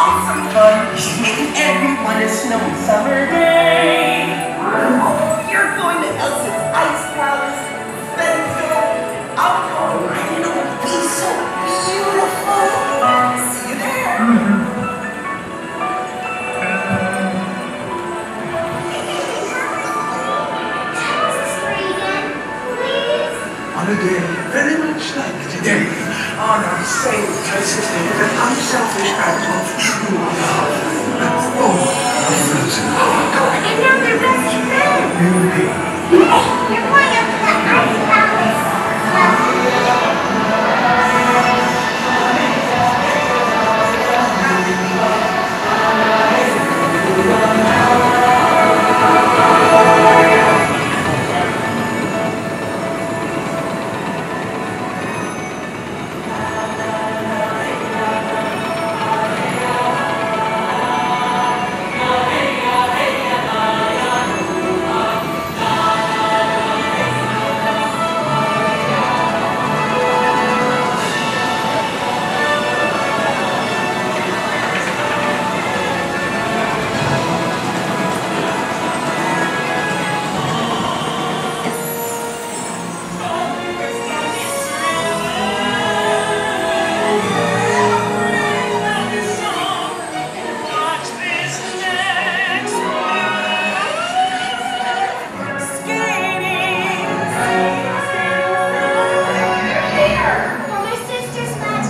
awesome fun. She's making everyone a snowy summer day. Oh, you're going to Elsa's Ice Palace. Spencer, outdoor riding. It'll be so beautiful. See you there. On a day very much like today, on our same places, with an unselfish act of true love. Oh, a frozen heart. And now they're best friends. Indeed. You're going up to the Ice Palace.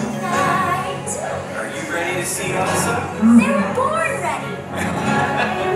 See Elsa? They were born ready.